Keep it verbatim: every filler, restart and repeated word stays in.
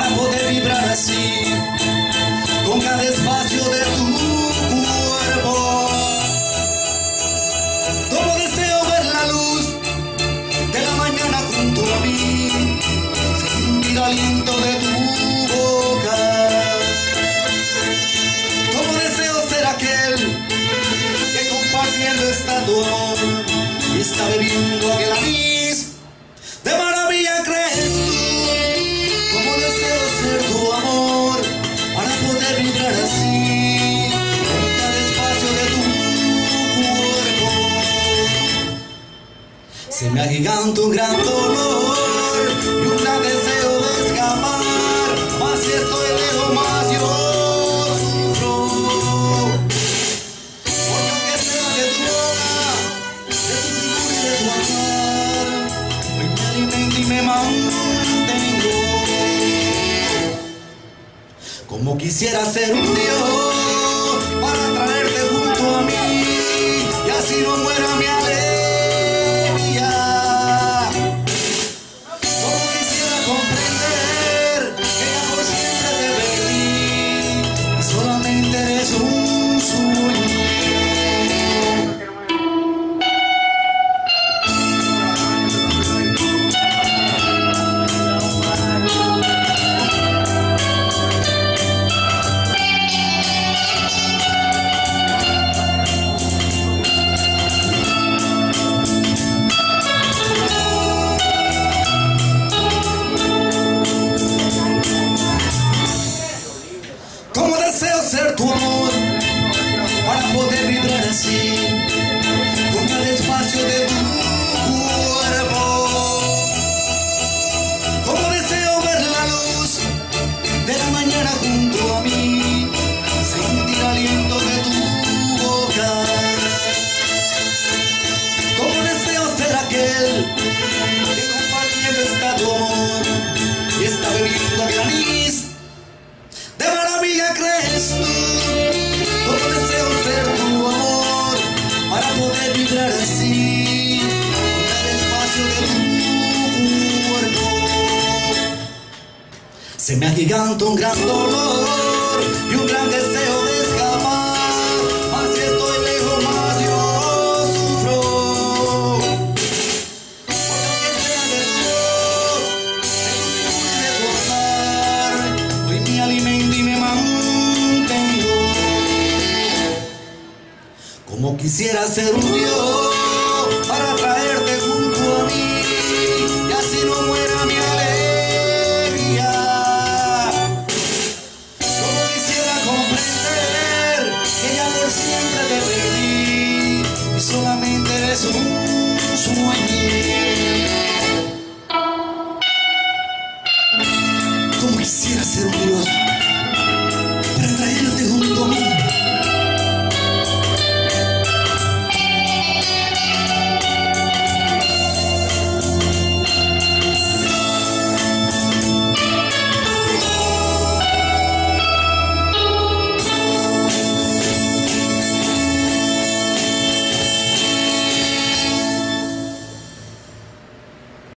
para poder vibrar así con cada espacio de tu cuerpo. Como deseo ver la luz de la mañana junto a mí, sentir el aliento de tu boca. Como deseo ser aquel que compartiendo está tu amor y está bebiendo aquel anís. De maravilla crees tú. Como deseo ser tu amor para poder vibrar así en cada espacio de tu cuerpo. Se me agiganta un gran dolor y un gran deseo de escapar, más si estoy lejos más yo sufro. Porque aunque sea de tu boca, de tu figura y de tu andar, hoy me alimento y me mantengo. Como quisiera ser un Dios para traerte junto a mí y así no muera mi alegría. Como quisiera comprender que ya por siempre te perdí y solamente eres un sueño. Como deseo ser tu amor para poder vibrar así con cada espacio de tu cuerpo. Como deseo ver la luz de la mañana junto a mí, sentir el aliento de tu boca. Como deseo ser aquel que compartiendo está tu amor y está bebiendo aquel anís. De maravilla crees tú. Como deseo ser tu amor para poder vibrar así con cada espacio de tu cuerpo. Se me agiganta un gran dolor y un gran deseo de escapar, más si estoy lejos más yo sufro. Porque aunque sea de tu voz, de tu figura y de tu andar, hoy me alimento y me mantengo. Como quisiera ser un Dios para traer